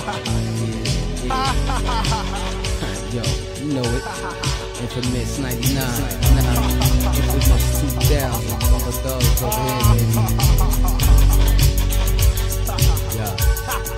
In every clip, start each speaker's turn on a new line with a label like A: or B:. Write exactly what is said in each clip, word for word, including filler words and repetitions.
A: Yo, you know it. Infamous ninety-nine, nah. Infamous two thousand. All the thugs over here, baby. Yeah.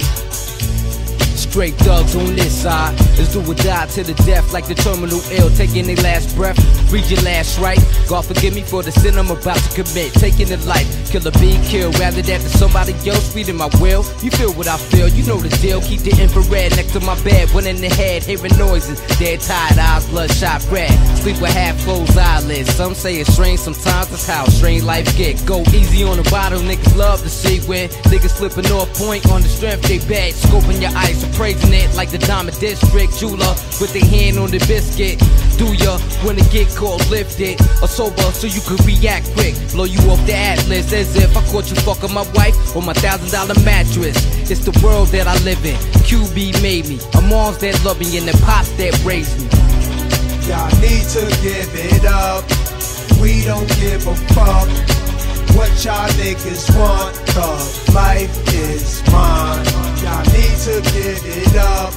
A: Straight thugs on this side. Let's do or die to the death, like the terminal ill, taking their last breath. Read your last right. God forgive me for the sin I'm about to commit. Taking the life, killer being killed, rather that to somebody else feeding my will. You feel what I feel, you know the deal. Keep the infrared next to my bed, one in the head, hearing noises. Dead tired eyes, bloodshot red. Sleep with half closed eyelids. Some say it's strange, sometimes that's how strange life get. Go easy on the bottom, niggas love to see when niggas slipping off point on the strength they bad. Scoping your eyes, appraising it like the Diamond District jeweler with their hand on the biscuit. Do ya wanna get caught lifted or sober so you can react quick? Blow you off the atlas as if I caught you fucking my wife on my thousand dollar mattress. It's the world that I live in. Q B made me. A moms that love me and the pops that raised me.
B: Y'all need to give it up. We don't give a fuck what y'all niggas want, cause life is mine. Y'all need to give it up.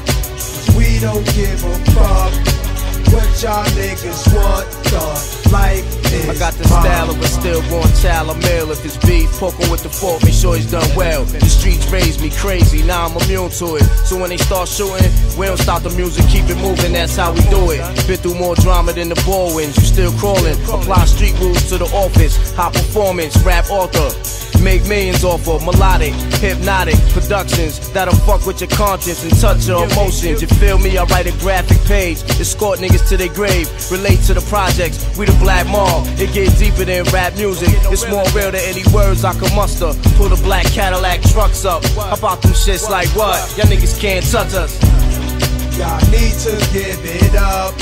B: We don't give a fuck what y'all niggas want, cause life is
C: I got the
B: mine.
C: style of a stillborn child. I'm ill if it's beef, poking with the fork, make sure he's done well. The streets raised me crazy, now I'm immune to it. So when they start shooting, we don't stop the music, keep it moving, that's how we do it. Been through more drama than the Baldwins, you still crawling. Apply street rules to the office, high performance, rap author. Make millions off of melodic, hypnotic productions that'll fuck with your conscience and touch your emotions. You feel me? I write a graphic page, escort niggas to their grave, relate to the projects. We the Black Mob. It gets deeper than rap music. It's more real than any words I can muster. Pull the black Cadillac trucks up. How about them shits like what? Y'all niggas can't touch us.
B: Y'all need to give it up.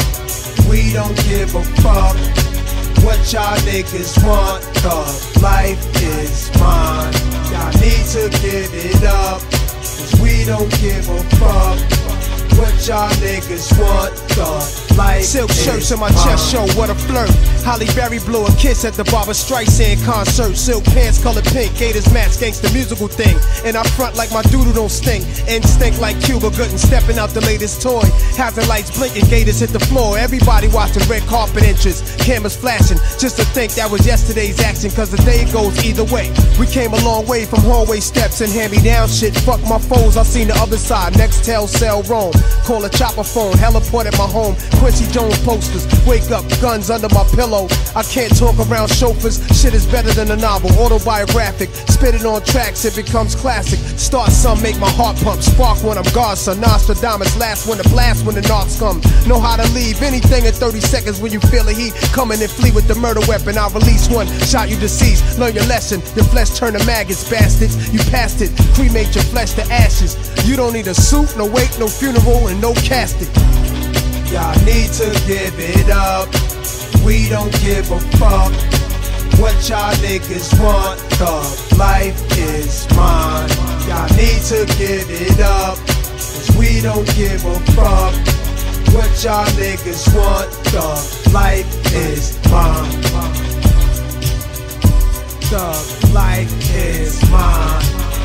B: We don't give a fuck what y'all niggas want, cause life is mine. Y'all need to give it up, cause we don't give a fuck what y'all niggas want, cause life
D: Silk
B: is
D: shirts on my
B: mine.
D: chest show, what a flirt. Holly Berry blew a kiss at the Barbra Streisand concert. Silk pants colored pink, Gators match, gangsta musical thing. And I front like my doodle don't stink. Instinct like Cuba Gooding, stepping out the latest toy. Hazard lights blinking, Gators hit the floor. Everybody watching, red carpet entrance, cameras flashing. Just to think that was yesterday's action, cause the day goes either way. We came a long way from hallway steps and hand-me-down shit. Fuck my foes, I seen the other side. Next tell, sell, roam. Call a chopper phone, heliport at my home. Quincy Jones posters, wake up, guns under my pillow. I can't talk around chauffeurs, shit is better than a novel. Autobiographic, spit it on tracks, it becomes classic. Start some, make my heart pump. Spark when I'm Godson, Nostradamus, last when the blast when the knocks come. Know how to leave anything in thirty seconds when you feel the heat. Coming and flee with the murder weapon, I'll release one, shot you deceased. Learn your lesson, your flesh turn to maggots, bastards. You passed it, cremate your flesh to ashes. You don't need a suit, no wake, no funeral, and no casket.
B: Y'all need to give it up. We don't give a fuck what y'all niggas want, cause life is mine. Y'all need to give it up, cause we don't give a fuck what y'all niggas want, cause life is mine. Thug life is mine.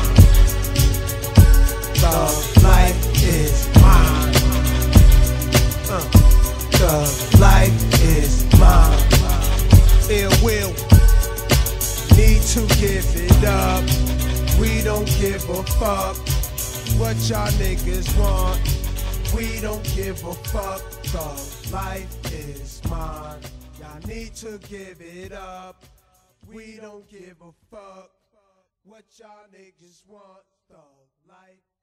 B: Thug life is mine. Uh, thug life is mine.
D: Ill will.
B: Need to give it up. We don't give a fuck what y'all niggas want. We don't give a fuck, cause life is mine. Y'all need to give it up. We don't give a fuck what y'all niggas want, cause life